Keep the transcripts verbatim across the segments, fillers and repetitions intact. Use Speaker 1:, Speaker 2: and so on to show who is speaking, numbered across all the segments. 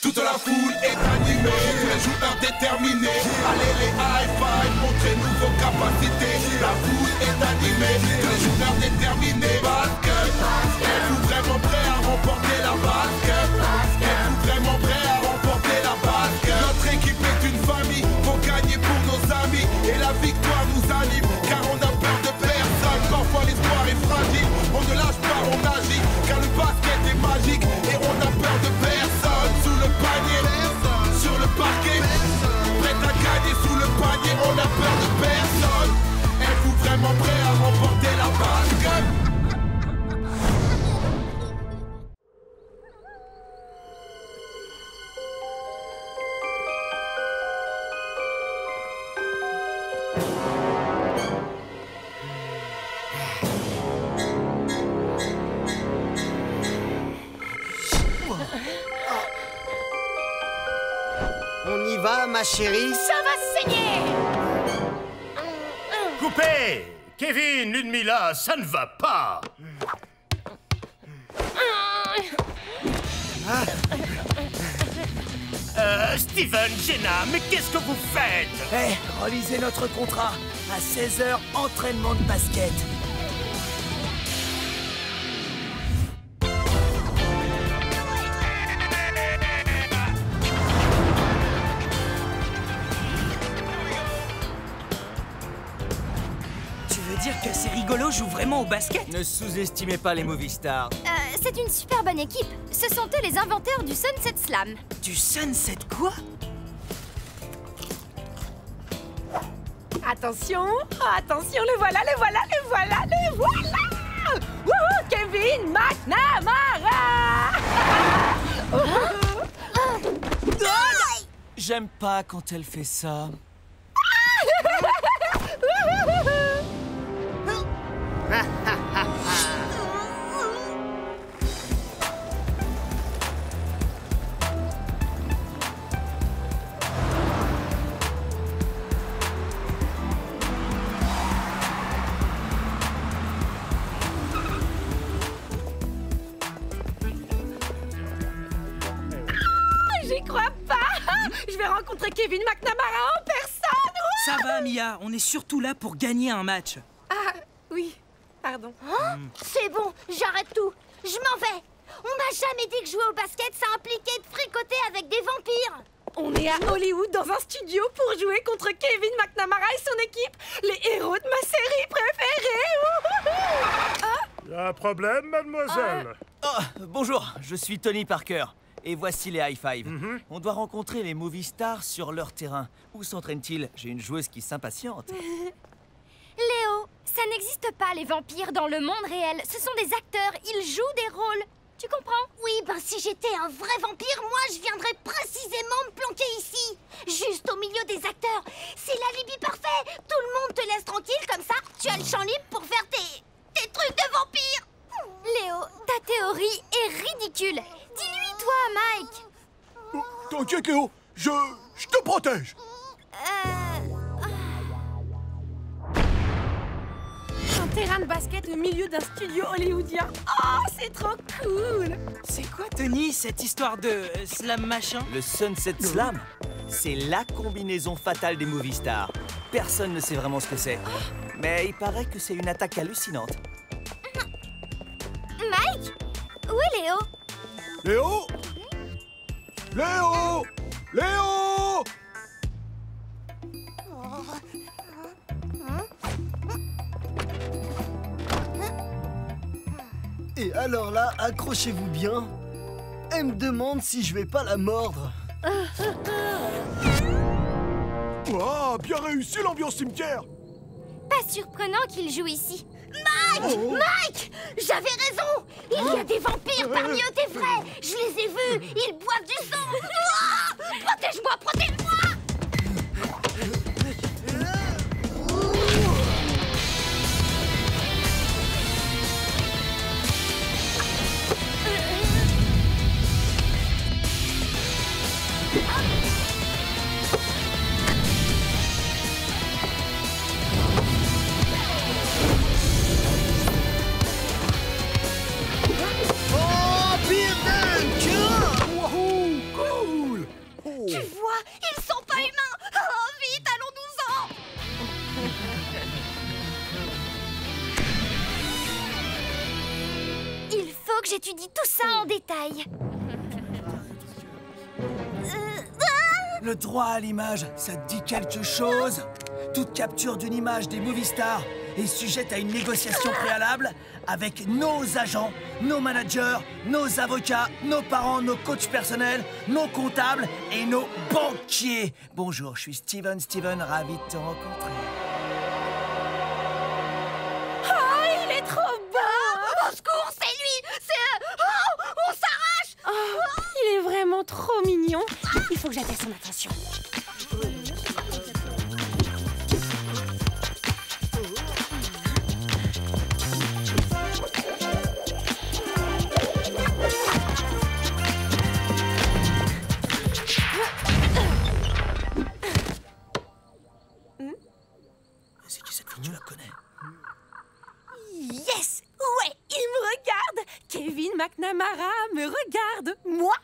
Speaker 1: Toute la foule est animée, tous les joueurs déterminés. Allez les high five, montrez-nous vos capacités. La foule est animée, tous les joueurs déterminés. Basket, êtes-vous vraiment prêts à remporter la basket? Êtes-vous vraiment prêts à remporter la basket? Notre équipe est une famille, faut gagner pour nos amis. Et la victoire nous anime, car on a peur de personne. Parfois l'histoire est fragile, on ne lâche pas, on agit. Car le basket est magique, et on a peur de personne. Sous le panier, sur le parquet, prêt à gagner sous le panier, on a peur de personne. Êtes-vous vraiment prêts à remporter la basket?
Speaker 2: On y va, ma chérie?
Speaker 3: Ça va saigner!
Speaker 4: Coupé! Kevin, l'ennemi là, ça ne va pas! Euh, Steven, Jenna, mais qu'est-ce que vous faites?
Speaker 5: Eh, hey, relisez notre contrat. À seize heures, entraînement de basket. Dire que ces rigolos jouent vraiment au basket? Ne sous-estimez pas les movie stars.
Speaker 3: Euh, c'est une super bonne équipe. Ce sont eux les inventeurs du Sunset Slam.
Speaker 5: Du Sunset quoi?
Speaker 6: Attention, attention, le voilà, le voilà, le voilà, le voilà! Wouhou, Kevin McNamara!
Speaker 5: J'aime pas quand elle fait ça.
Speaker 6: J'y crois pas! Je vais rencontrer Kevin McNamara en personne!
Speaker 5: Ça va, Mia, on est surtout là pour gagner un match.
Speaker 6: Ah, oui, pardon.
Speaker 3: Oh, c'est bon, j'arrête tout. Je m'en vais. On m'a jamais dit que jouer au basket, ça impliquait de fricoter avec des vampires.
Speaker 6: On est à Hollywood dans un studio pour jouer contre Kevin McNamara et son équipe, les héros de ma série préférée. Ah.
Speaker 4: Y a un problème, mademoiselle?
Speaker 5: Oh, bonjour, je suis Tony Parker. Et voici les high five.
Speaker 4: Mm-hmm.
Speaker 5: On doit rencontrer les movie stars sur leur terrain. Où s'entraînent-ils? J'ai une joueuse qui s'impatiente.
Speaker 3: Léo, ça n'existe pas les vampires dans le monde réel. Ce sont des acteurs, ils jouent des rôles. Tu comprends? Oui, ben si j'étais un vrai vampire, moi je viendrais précisément me planquer ici. Juste au milieu des acteurs. C'est l'alibi parfait. Tout le monde te laisse tranquille, comme ça, tu as le champ libre pour faire tes... tes trucs de vampire. Léo, ta théorie est ridicule. Dis-lui, toi, Mike.
Speaker 7: Oh, t'inquiète, Léo, je... je te protège.
Speaker 3: Euh...
Speaker 6: Un terrain de basket au milieu d'un studio hollywoodien. Oh, c'est trop cool!
Speaker 5: C'est quoi, Tony, cette histoire de euh, slam machin? Le Sunset Slam? C'est la combinaison fatale des movie stars. Personne ne sait vraiment ce que c'est. Mais il paraît que c'est une attaque hallucinante.
Speaker 3: Mike? Où est Léo?
Speaker 7: Léo? Léo? Léo?
Speaker 2: Et alors là, accrochez-vous bien. Elle me demande si je vais pas la mordre.
Speaker 7: Ouah, bien réussi l'ambiance cimetière.
Speaker 3: Pas surprenant qu'il joue ici. Mike! Oh. Mike! J'avais raison! Il y a des vampires parmi eux, t'es vrai! Je les ai vus! Ils boivent du sang! Oh, protège-moi! Protège-moi!
Speaker 2: Oh, pire dingue!
Speaker 7: Wouhou! Cool!
Speaker 3: étudie tout ça en détail.
Speaker 5: Le droit à l'image, ça te dit quelque chose? Toute capture d'une image des movie stars est sujette à une négociation préalable avec nos agents, nos managers, nos avocats, nos parents, nos coachs personnels, nos comptables et nos banquiers. Bonjour, je suis Steven, Steven, ravi de te rencontrer.
Speaker 6: Oh, il est trop beau!
Speaker 3: Au secours, c'est lui! C'est... Oh, on s'arrache!
Speaker 6: Oh, il est vraiment trop mignon. Il faut que j'attire son attention.
Speaker 5: C'est qui cette fille? Tu la connais?
Speaker 6: Yes! Ouais, il me regarde! Kevin McNamara me regarde, moi!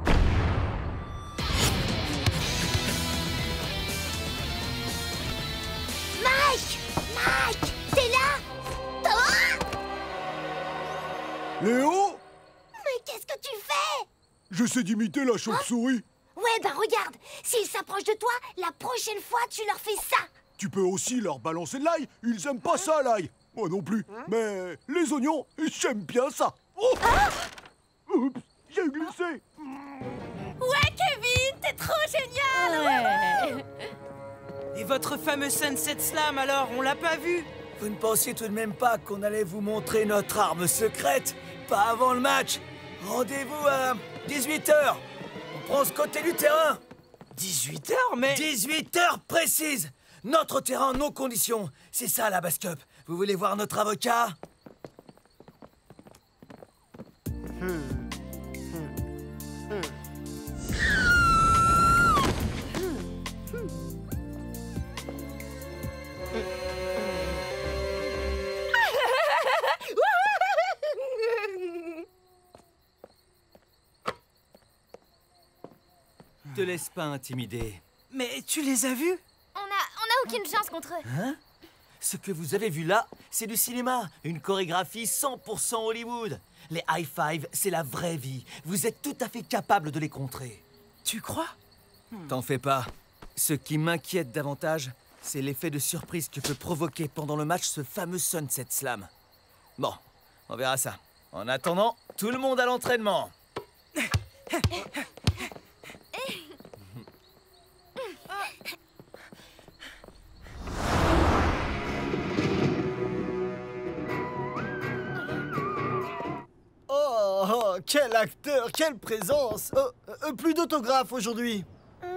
Speaker 3: Mike! Mike! T'es là? Oh!
Speaker 7: Léo?
Speaker 3: Mais qu'est-ce que tu fais?
Speaker 7: J'essaie d'imiter la chauve-souris.
Speaker 3: Ouais, bah regarde, s'ils s'approchent de toi, la prochaine fois, tu leur fais ça.
Speaker 7: Tu peux aussi leur balancer de l'ail. Ils aiment pas ça, l'ail. Moi non plus. Mais les oignons, j'aime bien ça. Oh! Oups, j'ai glissé.
Speaker 6: Ouais, Kevin, t'es trop génial!
Speaker 8: Et votre fameux Sunset Slam, alors, on l'a pas vu?
Speaker 5: Vous ne pensiez tout de même pas qu'on allait vous montrer notre arme secrète? Pas avant le match. Rendez-vous à dix-huit heures. On prend ce côté du terrain.
Speaker 8: dix-huit heures, mais...
Speaker 5: dix-huit heures précises. Notre terrain, nos conditions. C'est ça, la Bass Cup. Vous voulez voir notre avocat? Te laisse pas intimider.
Speaker 8: Mais tu les as vus?
Speaker 3: On a, on a aucune chance contre eux.
Speaker 5: Hein? Ce que vous avez vu là, c'est du cinéma. Une chorégraphie cent pour cent Hollywood. Les high five, c'est la vraie vie. Vous êtes tout à fait capable de les contrer.
Speaker 8: Tu crois?
Speaker 5: T'en fais pas. Ce qui m'inquiète davantage, c'est l'effet de surprise que peut provoquer pendant le match ce fameux Sunset Slam. Bon, on verra ça. En attendant, tout le monde à l'entraînement.
Speaker 2: Oh, quel acteur, quelle présence. Oh, euh, plus d'autographes aujourd'hui.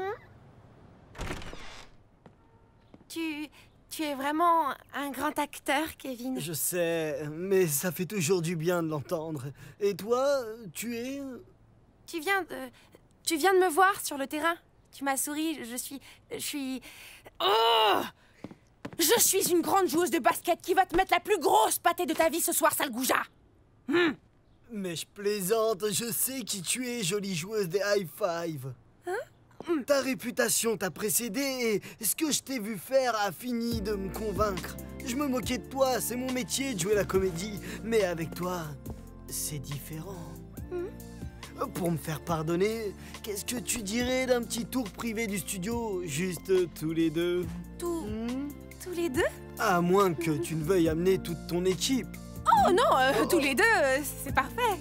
Speaker 6: Tu... tu es vraiment un grand acteur, Kevin.
Speaker 2: Je sais, mais ça fait toujours du bien de l'entendre. Et toi, tu es...
Speaker 6: Tu viens de... Tu viens de me voir sur le terrain. Tu m'as souri, je suis... Je suis... Oh! Je suis une grande joueuse de basket qui va te mettre la plus grosse pâtée de ta vie ce soir, sale goujat. Hmm.
Speaker 2: Mais je plaisante, je sais qui tu es, jolie joueuse des high five.
Speaker 6: Hein?
Speaker 2: Ta réputation t'a précédée et ce que je t'ai vu faire a fini de me convaincre. Je me moquais de toi, c'est mon métier de jouer la comédie. Mais avec toi, c'est différent.
Speaker 6: Hmm?
Speaker 2: Pour me faire pardonner, qu'est-ce que tu dirais d'un petit tour privé du studio, juste tous les deux?
Speaker 6: Tous...
Speaker 2: Hmm?
Speaker 6: tous les deux?
Speaker 2: À moins que tu ne veuilles amener toute ton équipe.
Speaker 6: Oh non, euh, tous les deux, euh, c'est parfait.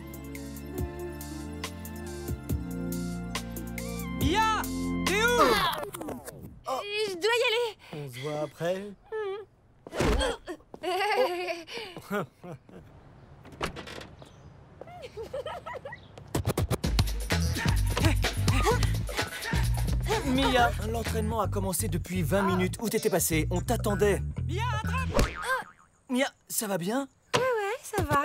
Speaker 8: Mia! T'es où?
Speaker 2: Oh.
Speaker 6: Je dois y aller.
Speaker 2: On se voit après.
Speaker 5: Mia, l'entraînement a commencé depuis vingt minutes. Où t'étais passé? On t'attendait.
Speaker 8: Mia, attrape!
Speaker 5: Mia, ça va bien?
Speaker 6: Ouais, ouais, ça va.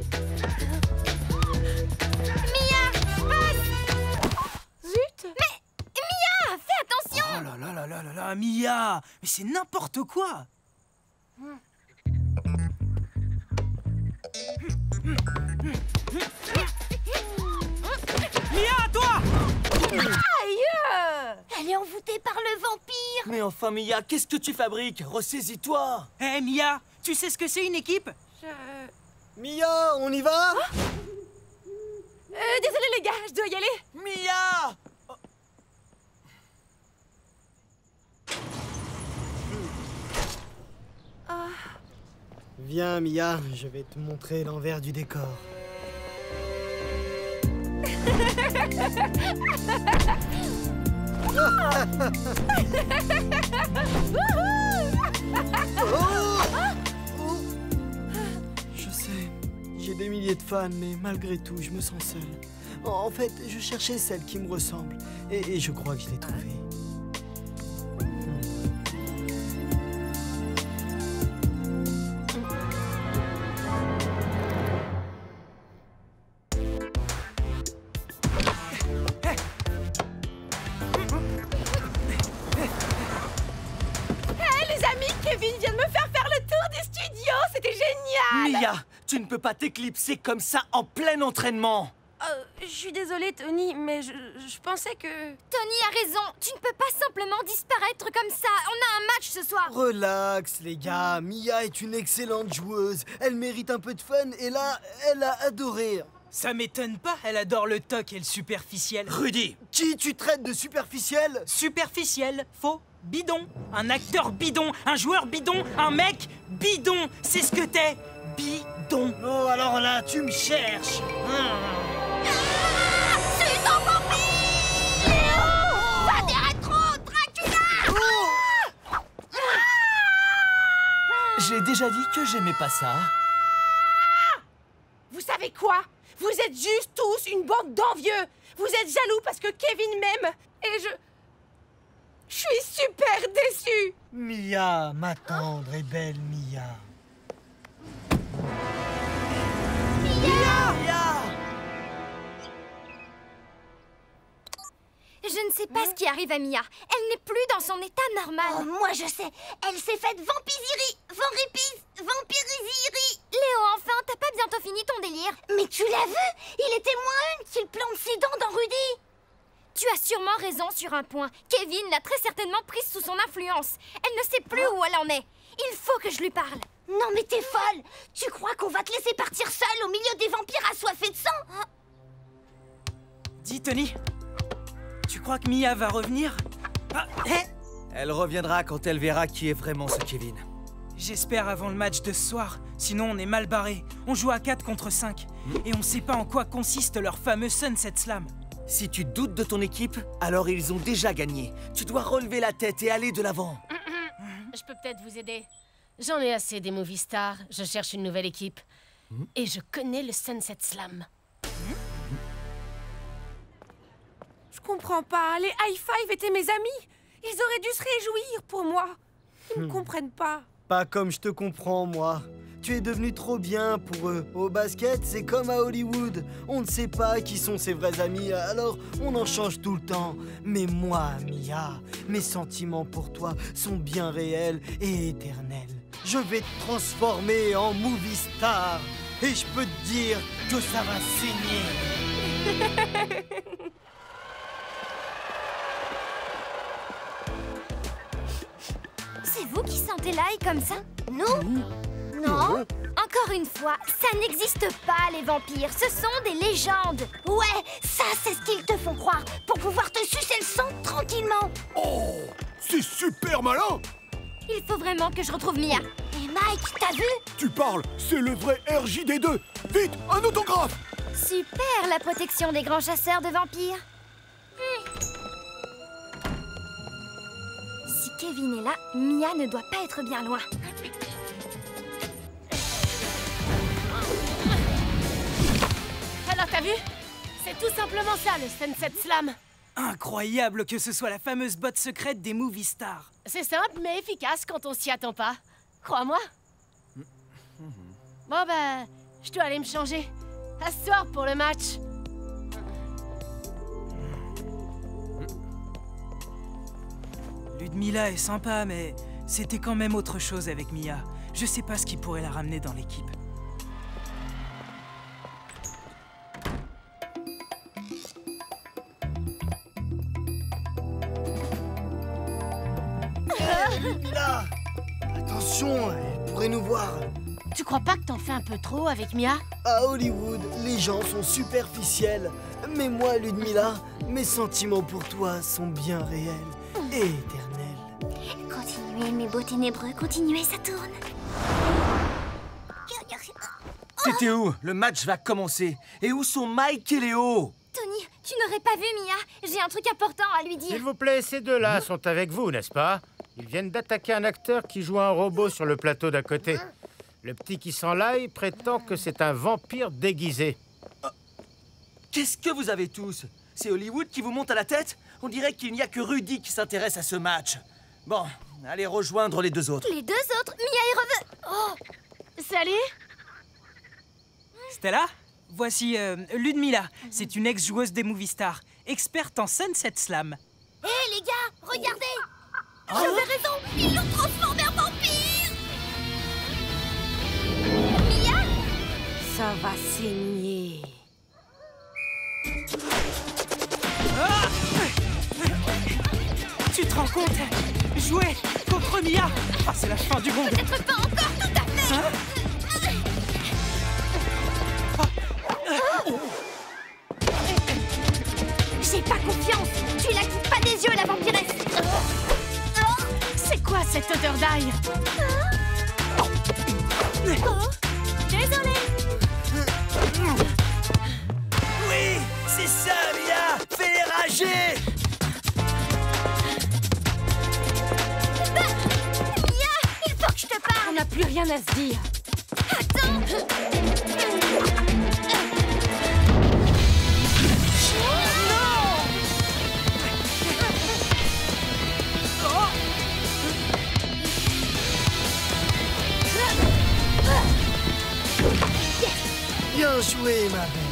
Speaker 3: Mia, passe!
Speaker 6: Zut!
Speaker 3: Mais, Mia, fais attention!
Speaker 8: Oh là là là là là là, Mia! Mais c'est n'importe quoi! Mia, toi!
Speaker 6: Aïe!
Speaker 3: Elle est envoûtée par le vampire!
Speaker 5: Mais enfin, Mia, qu'est-ce que tu fabriques? Ressaisis-toi!
Speaker 8: Hé, hey, Mia, tu sais ce que c'est une équipe?
Speaker 6: Je...
Speaker 2: Mia, on y va?
Speaker 6: dois y aller.
Speaker 5: Mia!
Speaker 6: Oh.
Speaker 2: Viens, Mia, je vais te montrer l'envers du décor. Je sais, j'ai des milliers de fans, mais malgré tout, je me sens seul. En fait, je cherchais celle qui me ressemble, et, et je crois que je l'ai trouvée.
Speaker 6: Kevin vient de me faire faire le tour du studio, c'était génial!
Speaker 5: Mia, tu ne peux pas t'éclipser comme ça en plein entraînement.
Speaker 6: Euh, je suis désolée, Tony, mais je, je pensais que...
Speaker 3: Tony a raison, tu ne peux pas simplement disparaître comme ça. On a un match ce soir.
Speaker 2: Relax, les gars. Mia est une excellente joueuse. Elle mérite un peu de fun, et là, elle a adoré.
Speaker 8: Ça m'étonne pas, elle adore le toc et le superficiel.
Speaker 5: Rudy!
Speaker 2: Qui tu traites de superficiel?
Speaker 8: Superficiel, faux, bidon. Un acteur bidon, un joueur bidon, un mec bidon. C'est ce que t'es, bidon.
Speaker 2: Oh, alors là, tu me cherches.
Speaker 3: Ah, c'est un vampire! Léo! Va des rétro, Dracula!
Speaker 5: J'ai déjà dit que j'aimais pas ça.
Speaker 6: Vous savez quoi? Vous êtes juste tous une bande d'envieux. Vous êtes jaloux parce que Kevin m'aime. Et je... Je suis super déçue.
Speaker 2: Mia, ma tendre et belle Mia.
Speaker 3: Mia!
Speaker 2: Mia!
Speaker 3: Je ne sais pas ce qui arrive à Mia. Elle n'est plus dans son état normal.
Speaker 9: Oh, moi je sais. Elle s'est faite vampiziri, vampiriz, vampirisiri.
Speaker 3: Léo, enfin, t'as pas bientôt fini ton délire?
Speaker 9: Mais tu l'as vu? Il était moins une qu'il plante ses dents dans Rudy.
Speaker 3: Tu as sûrement raison sur un point. Kevin l'a très certainement prise sous son influence. Elle ne sait plus où elle en est. Il faut que je lui parle.
Speaker 9: Non mais t'es folle. Tu crois qu'on va te laisser partir seule au milieu des vampires assoiffés de sang?
Speaker 8: Dis, Tony, tu crois que Mia va revenir? Ah, eh
Speaker 5: Elle reviendra quand elle verra qui est vraiment ce Kevin.
Speaker 8: J'espère avant le match de ce soir, sinon on est mal barré. On joue à quatre contre cinq, et on sait pas en quoi consiste leur fameux Sunset Slam.
Speaker 5: Si tu doutes de ton équipe, alors ils ont déjà gagné. Tu dois relever la tête et aller de l'avant.
Speaker 10: Je peux peut-être vous aider. J'en ai assez des movie stars, je cherche une nouvelle équipe. Mmh. Et je connais le Sunset Slam. Mmh.
Speaker 6: Je comprends pas, les high five étaient mes amis. Ils auraient dû se réjouir pour moi. Ils me comprennent pas.
Speaker 2: Pas comme je te comprends, moi. Tu es devenu trop bien pour eux. Au basket, c'est comme à Hollywood. On ne sait pas qui sont ses vrais amis, alors on en change tout le temps. Mais moi, Mia, mes sentiments pour toi sont bien réels et éternels. Je vais te transformer en movie star. Et je peux te dire que ça va saigner.
Speaker 3: C'est vous qui sentez l'ail comme ça?
Speaker 9: Nous? Non.
Speaker 3: Encore une fois, ça n'existe pas, les vampires. Ce sont des légendes.
Speaker 9: Ouais, ça, c'est ce qu'ils te font croire pour pouvoir te sucer le sang tranquillement.
Speaker 7: Oh, c'est super malin.
Speaker 3: Il faut vraiment que je retrouve Mia.
Speaker 9: Et Mike, t'as vu?
Speaker 7: Tu parles, c'est le vrai R J D deux. Vite, un autographe.
Speaker 3: Super, la protection des grands chasseurs de vampires. Hmm. Si Kevin est là, Mia ne doit pas être bien loin.
Speaker 10: Alors t'as vu? C'est tout simplement ça, le Sunset Slam.
Speaker 8: Incroyable que ce soit la fameuse botte secrète des movie stars.
Speaker 10: C'est simple mais efficace quand on s'y attend pas. Crois-moi. Bon ben, je dois aller me changer. À ce soir pour le match.
Speaker 8: Ludmilla est sympa, mais c'était quand même autre chose avec Mia. Je sais pas ce qui pourrait la ramener dans l'équipe.
Speaker 2: Ludmilla! Attention, elle pourrait nous voir.
Speaker 10: Tu crois pas que t'en fais un peu trop avec Mia?
Speaker 2: À Hollywood, les gens sont superficiels. Mais moi, Ludmilla, mes sentiments pour toi sont bien réels et éternels.
Speaker 3: Continuez, mes beaux ténébreux, continuez, ça tourne.
Speaker 5: T'étais où? Le match va commencer. Et où sont Mike et Léo?
Speaker 3: Tony, tu n'aurais pas vu Mia. J'ai un truc important à lui dire.
Speaker 4: S'il vous plaît, ces deux-là sont avec vous, n'est-ce pas? Ils viennent d'attaquer un acteur qui joue un robot sur le plateau d'à côté. Le petit qui s'enlaille prétend que c'est un vampire déguisé.
Speaker 5: Oh. Qu'est-ce que vous avez tous? C'est Hollywood qui vous monte à la tête? On dirait qu'il n'y a que Rudy qui s'intéresse à ce match. Bon, allez rejoindre les deux autres.
Speaker 3: Les deux autres? Mia est revenue. Oh!
Speaker 10: Salut!
Speaker 8: Stella, voici euh, Ludmilla. C'est une ex-joueuse des Movie Stars, experte en Sunset Slam.
Speaker 9: Hé hey, les gars, regardez! J'avais raison, ils l'ont transformé en vampire!
Speaker 3: Mia?
Speaker 6: Ça va saigner.
Speaker 8: Ah! Tu te rends compte? Jouer contre Mia! Ah, c'est la fin du monde!
Speaker 3: Peut-être pas encore tout à fait!
Speaker 8: Hein?
Speaker 3: J'ai pas confiance! Tu la quittes pas des yeux, la vampiresse!
Speaker 10: C'est quoi cette odeur d'ail?
Speaker 3: Oh, désolée!
Speaker 5: Oui, c'est ça, Mia! Fais-les rager!
Speaker 3: Mia, il faut que je te parle!
Speaker 6: On n'a plus rien à se dire.
Speaker 3: Attends!
Speaker 2: Bien joué, ma belle.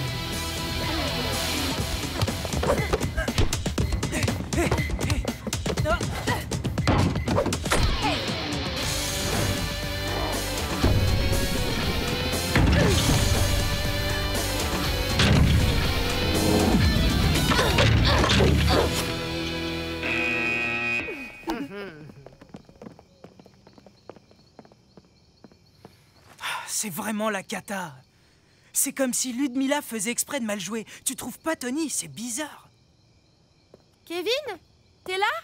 Speaker 8: C'est vraiment la cata. C'est comme si Ludmilla faisait exprès de mal jouer. Tu trouves pas, Tony? C'est bizarre.
Speaker 6: Kevin? T'es là?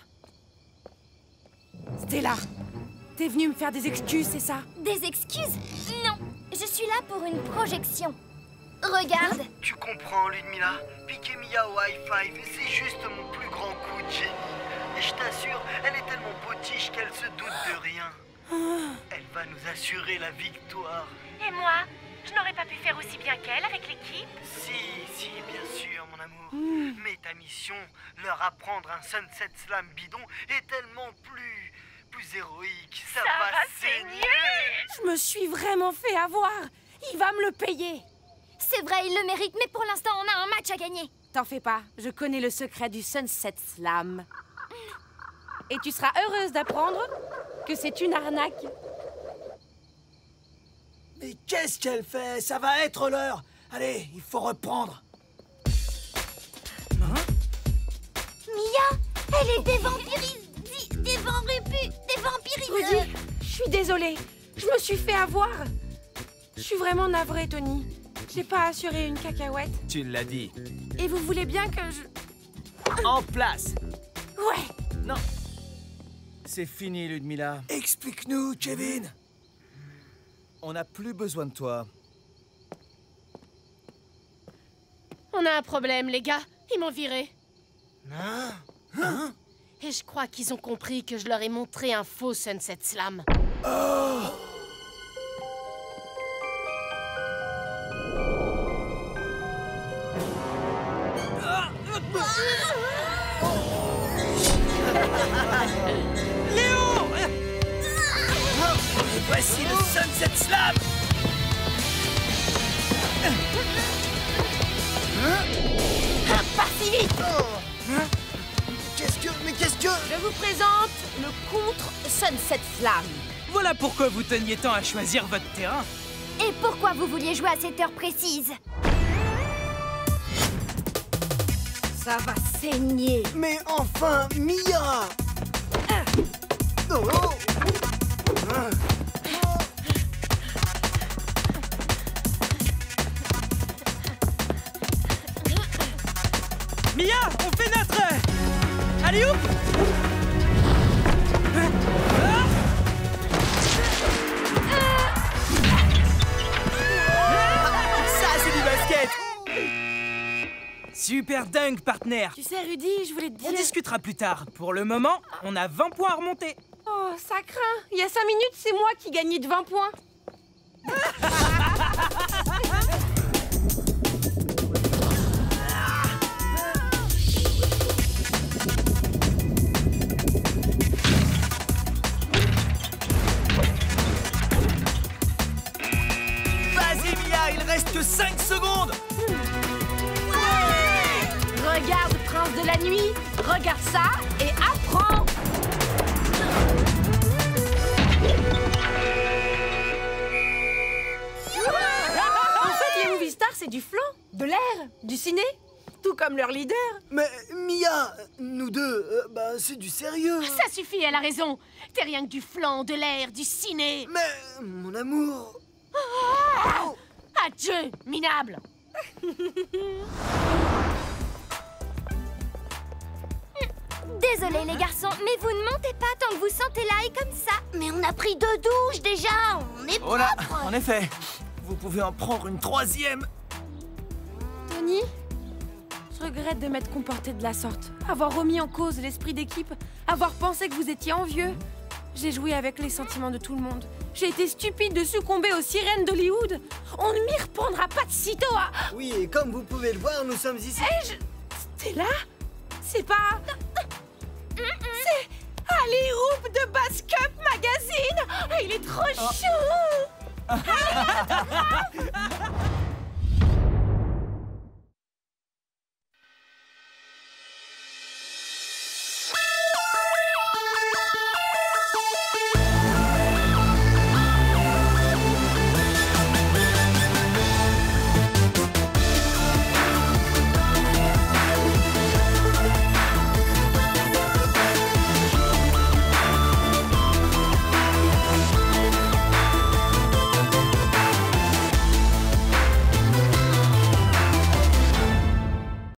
Speaker 6: Stella, t'es venu me faire des excuses, c'est ça?
Speaker 3: Des excuses? Non, je suis là pour une projection. Regarde.
Speaker 2: Tu comprends, Ludmilla? Piquer Mia au high five, c'est juste mon plus grand coup de génie. Et je t'assure, elle est tellement potiche qu'elle se doute de rien. Elle va nous assurer la victoire.
Speaker 10: Et moi? Je n'aurais pas pu faire aussi bien qu'elle avec l'équipe?
Speaker 2: Si, si, bien sûr, mon amour. Mais ta mission, leur apprendre un Sunset Slam bidon, est tellement plus... plus héroïque. Ça,
Speaker 10: Ça
Speaker 2: va,
Speaker 10: va
Speaker 2: saigner.
Speaker 10: saigner.
Speaker 6: Je me suis vraiment fait avoir. Il va me le payer.
Speaker 3: C'est vrai, il le mérite, mais pour l'instant, on a un match à gagner.
Speaker 6: T'en fais pas, je connais le secret du Sunset Slam. Et tu seras heureuse d'apprendre que c'est une arnaque.
Speaker 5: Mais qu'est-ce qu'elle fait? Ça va être l'heure. Allez, il faut reprendre.
Speaker 3: Mia, elle est dévampirisée, dévampirisée, dévampirisée.
Speaker 6: Rudy, je suis désolée. Je me suis fait avoir. Je suis vraiment navrée, Tony. J'ai pas assuré une cacahuète.
Speaker 5: Tu l'as dit.
Speaker 6: Et vous voulez bien que je...
Speaker 5: En place.
Speaker 6: Ouais.
Speaker 5: Non. C'est fini, Ludmilla. Explique-nous, Kevin. On n'a plus besoin de toi.
Speaker 10: On a un problème, les gars. Ils m'ont viré.
Speaker 2: Hein? Hein?
Speaker 10: Et je crois qu'ils ont compris que je leur ai montré un faux Sunset Slam.
Speaker 5: Oh!
Speaker 8: Léo!
Speaker 5: Et voici le Sunset Slam!
Speaker 6: Pas si vite.
Speaker 2: Hein? Qu'est-ce que... Mais qu'est-ce que...
Speaker 6: Je vous présente le contre Sunset Slam.
Speaker 8: Voilà pourquoi vous teniez tant à choisir votre terrain.
Speaker 3: Et pourquoi vous vouliez jouer à cette heure précise?
Speaker 6: Ça va saigner.
Speaker 2: Mais enfin, Mia! Oh! Ah.
Speaker 8: Mia, on fait notre... Allez, hop!
Speaker 5: Ça, c'est du basket!
Speaker 8: Super dunk, partenaire!
Speaker 6: Tu sais, Rudy, je voulais te dire...
Speaker 8: On discutera plus tard. Pour le moment, on a vingt points à remonter.
Speaker 6: Oh, ça craint. Il y a cinq minutes, c'est moi qui gagnais de vingt points.
Speaker 5: Vas-y, Mia, il reste que cinq secondes!
Speaker 10: Regarde, prince de la nuit, regarde ça et apprends.
Speaker 6: En fait, les movie stars, c'est du flan, de l'air, du ciné, tout comme leur leader.
Speaker 2: Mais Mia, nous deux, euh, bah c'est du sérieux.
Speaker 10: Ça suffit, elle a raison. T'es rien que du flan, de l'air, du ciné.
Speaker 2: Mais mon amour.
Speaker 10: Oh. Adieu, minable.
Speaker 3: Désolé les garçons, mais vous ne montez pas tant que vous sentez l'ail comme ça.
Speaker 9: Mais on a pris deux douches déjà, on est
Speaker 5: Oh là,
Speaker 9: propre.
Speaker 5: en effet. Vous pouvez en prendre une troisième.
Speaker 6: Tony, je regrette de m'être comporté de la sorte. Avoir remis en cause l'esprit d'équipe, avoir pensé que vous étiez envieux. J'ai joué avec les sentiments de tout le monde. J'ai été stupide de succomber aux sirènes d'Hollywood. On ne m'y reprendra pas de sitôt à...
Speaker 2: Oui, et comme vous pouvez le voir, nous sommes ici.
Speaker 6: Hé, je... Stella, c'est pas... C'est Alley Hoop de Basket Magazine. Il est trop chou.